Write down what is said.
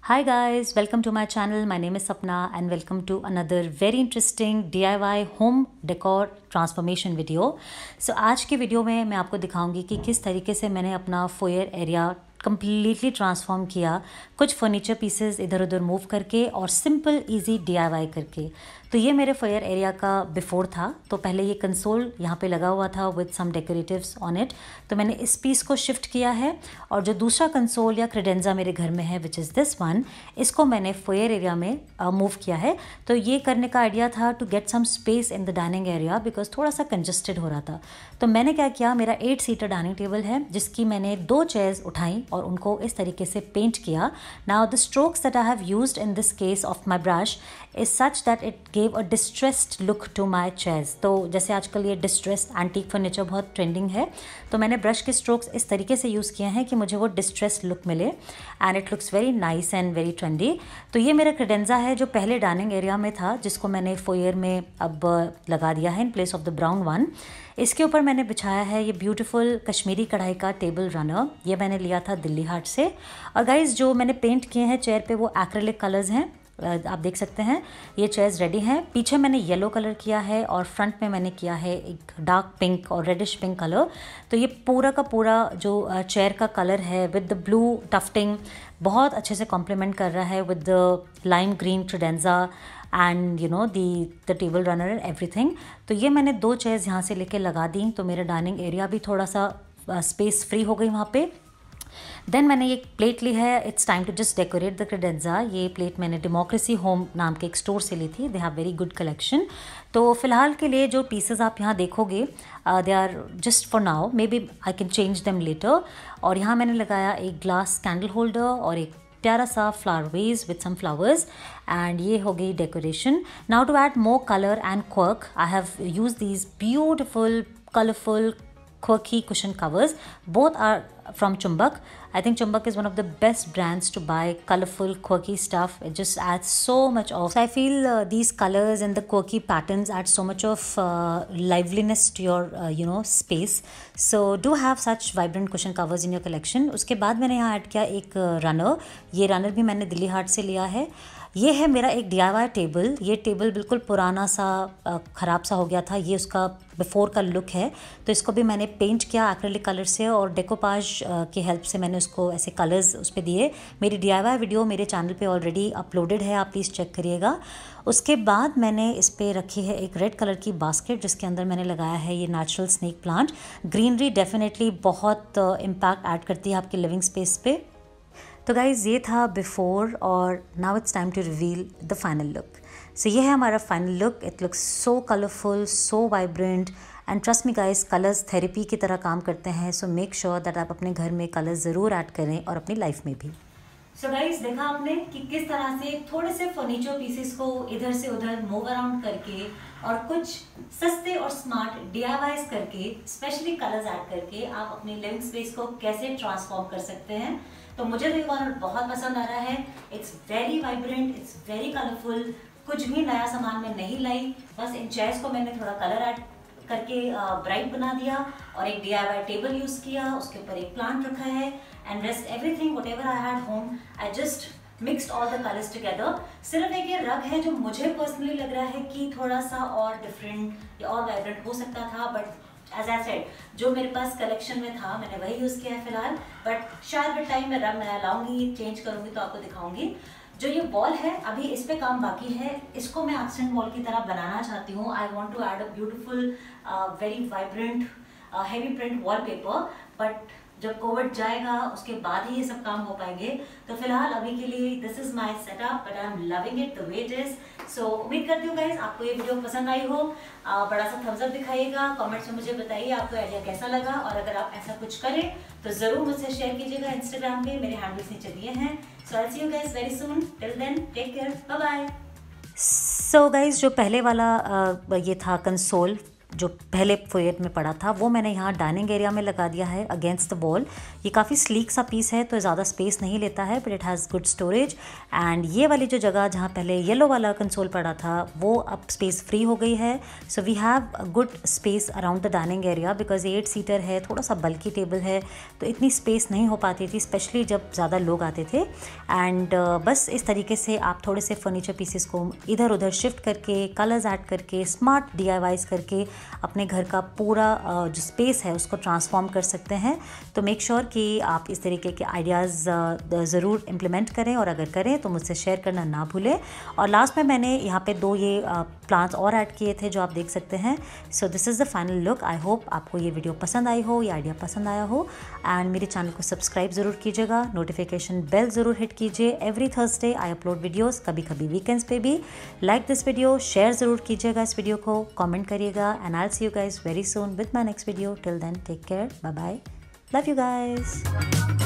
Hi guys, welcome to my channel. My name is Sapna and welcome to another very interesting DIY home decor transformation video. आज के video में मैं आपको दिखाऊंगी कि किस तरीके से मैंने अपना फोयर एरिया कम्प्लीटली ट्रांसफॉर्म किया, कुछ फर्नीचर पीसेस इधर उधर मूव करके और सिंपल इजी DIY करके। तो ये मेरे फोयर एरिया का बिफोर था। तो पहले ये कंसोल यहाँ पे लगा हुआ था with some decoratives on it. तो मैंने इस पीस को शिफ्ट किया है और जो दूसरा कंसोल या क्रेडेंजा मेरे घर में है विच इज़ दिस वन, इसको मैंने फोयर एरिया में मूव किया है। तो ये करने का आइडिया था to get some space in the dining area because थोड़ा सा कंजस्टेड हो रहा था। तो मैंने क्या किया, मेरा 8 सीटर डाइनिंग टेबल है जिसकी मैंने 2 चेयर्स उठाई और उनको इस तरीके से पेंट किया। Now the strokes that I have used in this case of my brush is such that it gave a distressed look to my chairs. तो जैसे आजकल ये डिस्ट्रेस्ड एंटीक फर्नीचर बहुत ट्रेंडिंग है, तो मैंने ब्रश के स्ट्रोक्स इस तरीके से यूज़ किए हैं कि मुझे वो डिस्ट्रेस्ड लुक मिले and it looks very nice and very trendy. तो ये मेरा क्रेडेंजा है जो पहले डाइनिंग एरिया में था, जिसको मैंने फोयर में अब लगा दिया है in place of the brown one. इसके ऊपर मैंने बिछाया है ये ब्यूटीफुल कश्मीरी कढ़ाई का टेबल रनर। ये मैंने लिया था दिल्ली हाट से। और गाइज जो मैंने पेंट किए हैं चेयर पे वो एक्रेलिक कलर्स हैं, आप देख सकते हैं। ये चेयर्स रेडी हैं। पीछे मैंने येलो कलर किया है और फ्रंट में मैंने किया है एक डार्क पिंक और रेडिश पिंक कलर। तो ये पूरा का पूरा जो चेयर का कलर है विद द ब्लू टफ्टिंग बहुत अच्छे से कॉम्प्लीमेंट कर रहा है with the lime green credenza and you know the table runner and everything. तो ये मैंने 2 चेयर्स यहाँ से लेके लगा दी, तो मेरा डाइनिंग एरिया भी थोड़ा सा स्पेस फ्री हो गई वहाँ पे। देन मैंने एक प्लेट ली है, it's time to just decorate the credenza. ये प्लेट मैंने डेमोक्रेसी होम नाम के एक स्टोर से ली थी, they have very good collection. तो फिलहाल के लिए जो पीसेस आप यहाँ देखोगे they are just for now, maybe I can change them later. और यहाँ मैंने लगाया एक ग्लास कैंडल होल्डर और एक प्यारा सा flower vase with some flowers and ये हो गई decoration. Now to add more colour and quirk I have use these beautiful colourful quirky cushion covers. Both are from Chumbak. I think Chumbak is one of the best brands to buy colorful quirky stuff. It just adds so much of, so I feel these colors and the quirky patterns add so much of liveliness to your space. So do have such vibrant cushion covers in your collection. उसके बाद मैंने यहाँ add किया एक runner. ये runner भी मैंने दिल्ली हाट से लिया है। ये है मेरा एक DIY टेबल। ये टेबल बिल्कुल पुराना सा ख़राब सा हो गया था, ये उसका बिफोर का लुक है। तो इसको भी मैंने पेंट किया एक्रेलिक कलर से और डेकोपाज की हेल्प से मैंने उसको ऐसे कलर्स उस पर दिए। मेरी DIY वीडियो मेरे चैनल पे ऑलरेडी अपलोडेड है, आप प्लीज़ चेक करिएगा। उसके बाद मैंने इस पर रखी है एक रेड कलर की बास्केट जिसके अंदर मैंने लगाया है ये natural snake plant. Greenery definitely बहुत इम्पैक्ट ऐड करती है आपकी लिविंग स्पेस पे। तो गाइज़ ये था बिफोर और now it's time to reveal the final look. So ये है हमारा final look. It looks so colourful, so vibrant and trust me guys, colours therapy की तरह काम करते हैं। सो मेक श्योर दैट आप अपने घर में कलर्स ज़रूर ऐड करें और अपनी लाइफ में भी। सो गाइज देखा आपने कि किस तरह से थोड़े से फर्नीचर पीसेस को इधर से उधर मूव अराउंड करके और कुछ सस्ते और स्मार्ट DIYs करके, स्पेशली कलर्स ऐड करके आप अपनी लिविंग स्पेस को कैसे ट्रांसफॉर्म कर सकते हैं। तो मुझे तो ये कॉर्नर बहुत पसंद आ रहा है। It's very vibrant, it's very colourful. कुछ भी नया सामान मैं नहीं लाई, बस इन चेयर्स को मैंने थोड़ा कलर ऐड करके ब्राइट बना दिया और एक DIY टेबल यूज किया, उसके ऊपर एक प्लांट रखा है and rest everything whatever I had home I just mixed all the colours together. सिर्फ एक ये रग है जो मुझे पर्सनली लग रहा है कि थोड़ा सा और डिफरेंट या और वाइब्रेंट हो सकता था, बट एज आई सेड जो मेरे पास कलेक्शन में था मैंने वही यूज़ किया है फिलहाल। बट शायद विद टाइम मैं रंग नया लाऊंगी, चेंज करूंगी तो आपको दिखाऊंगी। जो ये वॉल है अभी इस पे काम बाकी है, इसको मैं एक्सेंट वॉल की तरह बनाना चाहती हूँ। I want to add a beautiful very vibrant heavy print wallpaper, but जब कोविड जाएगा उसके बाद ही ये सब काम हो पाएंगे। तो फिलहाल अभी के लिए this is my setup but I am loving it the way it is. So उम्मीद करती हूँ गाइज आपको ये वीडियो पसंद आई हो। बड़ा सा थम्स अप दिखाइएगा, कमेंट्स में मुझे बताइए आपको आइडिया कैसा लगा और अगर आप ऐसा कुछ करें तो जरूर मुझसे शेयर कीजिएगा इंस्टाग्राम पे, मेरे हैंडल्स नीचे दिए हैं। So I see you guys very soon, till then take care, bye bye. So guys जो पहले वाला ये था कंसोल जो पहले फोयर में पड़ा था वो मैंने यहाँ डाइनिंग एरिया में लगा दिया है अगेंस्ट द वॉल। ये काफ़ी स्लीक सा पीस है तो ज़्यादा स्पेस नहीं लेता है, but it has good storage. And ये वाली जो जगह जहाँ पहले येलो वाला कंसोल पड़ा था वो अब स्पेस फ्री हो गई है। So we have good space around the dining area because 8 seater है, थोड़ा सा बल्कि टेबल है तो इतनी स्पेस नहीं हो पाती थी, स्पेशली जब ज़्यादा लोग आते थे। एंड बस इस तरीके से आप थोड़े से फर्नीचर पीसेस को इधर उधर शिफ्ट करके, कलर्स ऐड करके, स्मार्ट DIYs करके अपने घर का पूरा जो स्पेस है उसको ट्रांसफॉर्म कर सकते हैं। तो मेक श्योर कि आप इस तरीके के आइडियाज़ ज़रूर इम्प्लीमेंट करें, और अगर करें तो मुझसे शेयर करना ना भूलें। और लास्ट में मैंने यहाँ पे 2 ये प्लांट्स और ऐड किए थे जो आप देख सकते हैं। So this is the final look. I hope आपको ये वीडियो पसंद आई हो, ये आइडिया पसंद आया हो। एंड मेरे चैनल को सब्सक्राइब ज़रूर कीजिएगा, नोटिफिकेशन बेल ज़रूर हिट कीजिए। Every Thursday I upload videos, कभी कभी वीकेंड्स पे भी। लाइक दिस वीडियो, शेयर ज़रूर कीजिएगा इस वीडियो को, कॉमेंट करिएगा। And I will see you guys very soon with my next video. Till then take care, bye bye, love you guys.